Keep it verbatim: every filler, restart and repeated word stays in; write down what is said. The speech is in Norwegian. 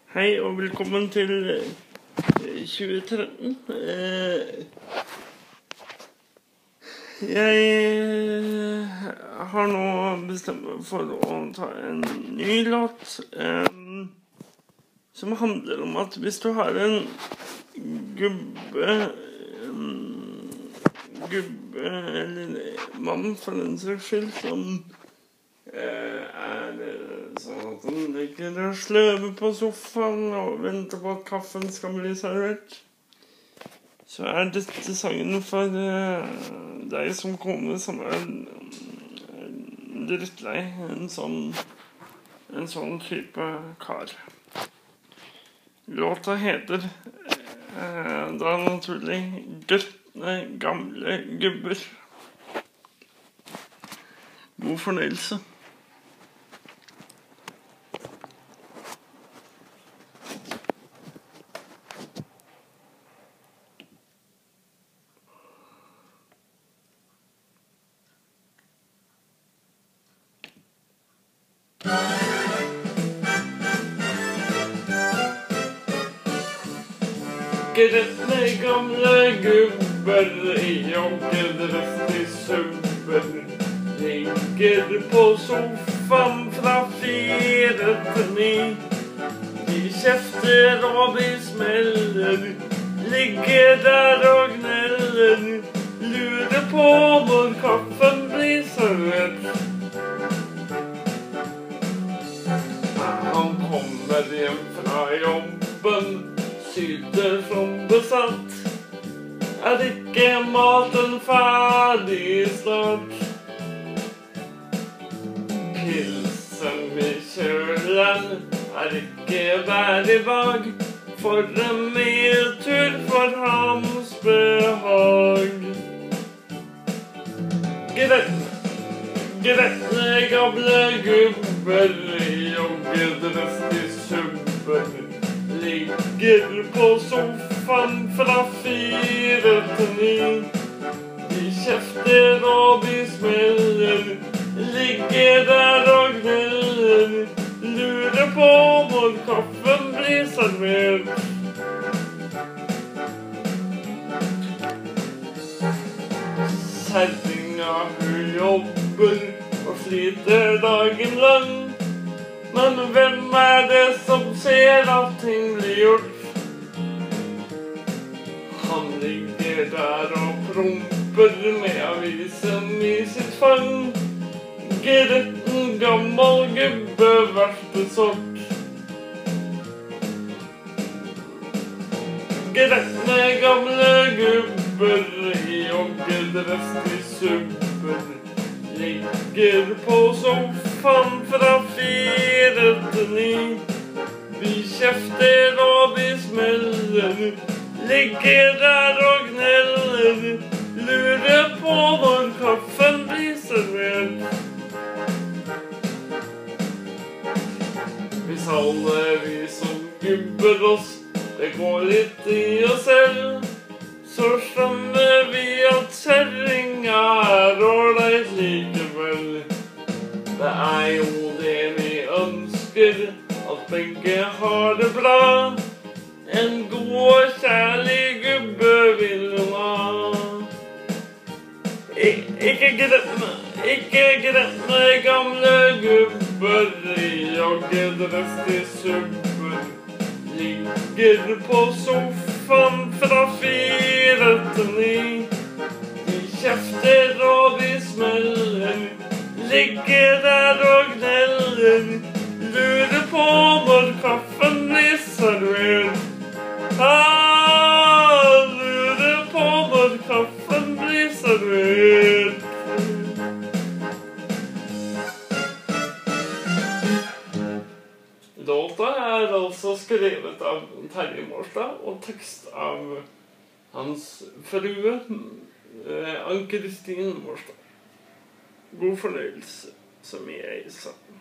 Hei og velkommen til tjue tretten. Jeg har nå bestemt meg for å ta en ny låt som handler om at hvis du har en gubbe, gubbe eller mann for den saks skyld, som er sånn at han ligger og sløver på sofaen og venter på at kaffen skal bli servert, så er dette sangen for deg som kone som er drittlei en sånn, en sånn type kar. Låta heter da naturlig Grøtne gamle gubber. God fornøyelse. Grøtne gamle gubber i joggedress i subber ligger på sofaen fra fire til ni. De kjefter og de smeller, ligger der og gneller, lurer på når kaffen blir servert. Han kommer hjem fra jobben, syter som besatt. Er ikke maten ferdig snart? Pilsen i kjølen er ikke hver i dag, for en medtur for hans behag. Grøtne, grøtne gamle gubber i joggedress i subber ligger på sofaen fra fire til ni. De kjefter og de smeller, ligger der og gneller, lurer på når kaffen blir servert. Kjerringa hun jobber og sliter dagen lang, men hvem er det som ser at ting blir gjort? Han ligger der og promper med avisen i sitt fang. Gretten gammel gubbe verste sort. Grøtne gamle gubber i joggedress i subber ligger på sofaen fra fire til ni. De kjefter og de smeller, ligger der og gneller, lurer på når kaffen blir servert. Hvis alle vi som gubber oss, det går litt i oss selv, så skjønner vi at kjerringa er ålreit likevel. Det er jo det vi ønsker, at begge har det bra. En god og kjærlig gubbe vil hun ha. Ik ikke grøtne, ikke grøtne gamle gubber i joggedress i subber ligger på sofaen fra fire til ni. De kjefter og de smeller, ligger der og gneller, lurer på når kaffen blir servert. Ah, lurer på når kaffen blir servert. Låta er altså skrevet av Terje Mårstad og tekst av hans frue, Ann-Kristin Mårstad. God fornøyelse, som jeg sa.